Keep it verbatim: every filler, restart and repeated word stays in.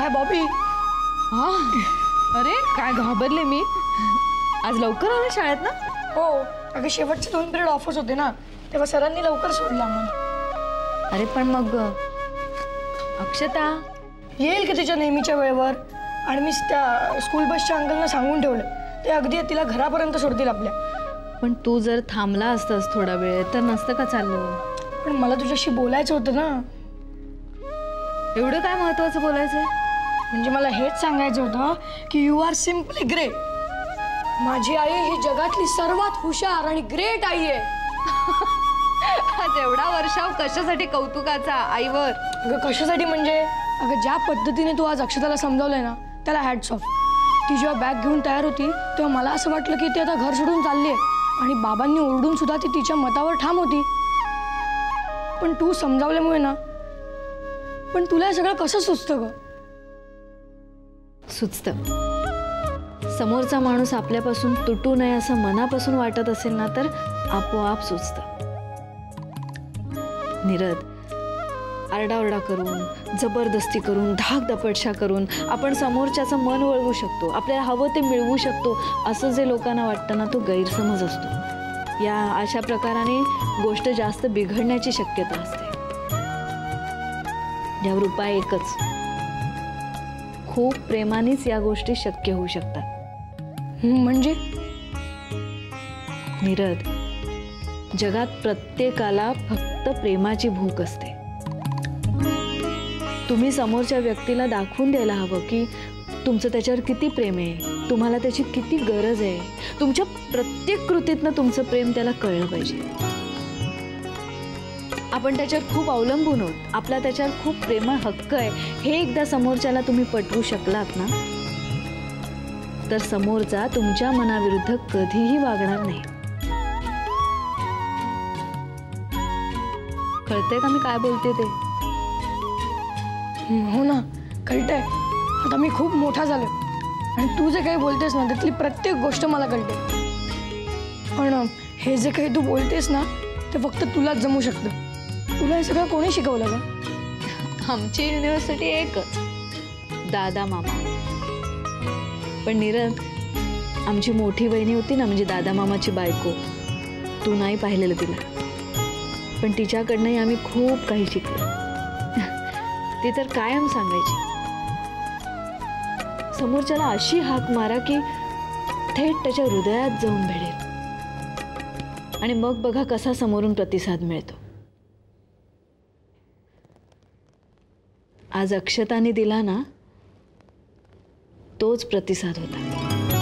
हाय बॉबी. हा अरे काय घाबरले मी. आज लवकर आले शाळेत ना? हो अगं शेवटचे दोन पिरियड ऑफच होते ना तेव्हा सरांनी लवकर सोडलं आम्हाला. अरे पण मग अक्षता येईल की तिच्या नेहमीच्या वेळेवर आणि मी त्या स्कूल बसच्या अंकलना सांगून ठेवलं ते अगदी तिला घरापर्यंत सोडतील आपल्या. पण तू जर थांबला असतास थोडा वेळ तर नसतं का चाललं. पण मला तुझ्याशी बोलायचं होतं ना. एवढं काय महत्वाचं बोलायचंय? म्हणजे मला हेच सांगायचं होतं की यू आर सिम्पली ग्रेट. माझी आई ही जगातली सर्वात हुशार आणि ग्रेट आई आहे. आज एवढा वर्षाव कशासाठी कौतुकाचा आईवर? अगं कशासाठी म्हणजे अगं ज्या पद्धतीने तू आज अक्षताला समजावलंय ना त्याला हॅट्स ऑफ. ती जेव्हा बॅग घेऊन तयार होती तेव्हा मला असं वाटलं की ती आता घर सोडून चालली आहे आणि बाबांनी ओरडून सुद्धा ती तिच्या मतावर ठाम होती. पण तू समजावल्यामुळे ना पण तुला हे सगळं कसं सुचतं ग? सुचतं. समोरचा माणूस आपल्यापासून तुटू नये असं मनापासून वाटत असेल ना तर आपोआप सुचतं. नीरद, आरडाओरडा करून जबरदस्ती करून धाकधपटशा करून आपण समोरच्याचं मन वळवू शकतो, आपल्याला हवं ते मिळवू शकतो असं जे लोकांना वाटतं ना तो गैरसमज असतो. या अशा प्रकाराने गोष्ट जास्त बिघडण्याची शक्यता असते. यावर उपाय एकच, खूप प्रेमानेच या गोष्टी शक्य होऊ शकतात. म्हणजे नीरद, जगात प्रत्येकाला फक्त प्रेमाची भूक असते. तुम्ही समोरच्या व्यक्तीला दाखवून द्यायला हवं की तुमचं त्याच्यावर किती प्रेम आहे, तुम्हाला त्याची किती गरज आहे. तुमच्या प्रत्येक कृतीतनं तुमचं प्रेम त्याला कळलं पाहिजे. आपण त्याच्यावर खूप अवलंबून आहोत, आपला त्याच्यावर खूप प्रेमळ हक्क आहे हे एकदा समोरच्याला तुम्ही पटवू शकलात ना तर समोरचा तुमच्या मनाविरुद्ध कधीही वागणार नाही. कळतंय का मी काय बोलते ते? हो ना कळतंय. आता मी खूप मोठा झालो आणि तू जे काही बोलतेस ना त्यातली प्रत्येक गोष्ट मला कळते. पण हे जे काही तू बोलतेस ना ते फक्त तुलाच जमू शकतं. तुला हे सगळं कोणी शिकवलं का? आमची युनिव्हर्सिटी एकच, दादा मामा. पण नीरद, आमची मोठी बहिणी होती ना म्हणजे दादा मामाची बायको, तू नाही पाहिलेलं तिला, पण तिच्याकडनंही आम्ही खूप काही शिकलो. ती तर कायम सांगायची, समोरच्याला अशी हाक मारा की थेट त्याच्या हृदयात जाऊन भिडेल आणि मग बघा कसा समोरून प्रतिसाद मिळतो. आज अक्षताने दिला ना तोच प्रतिसाद होता.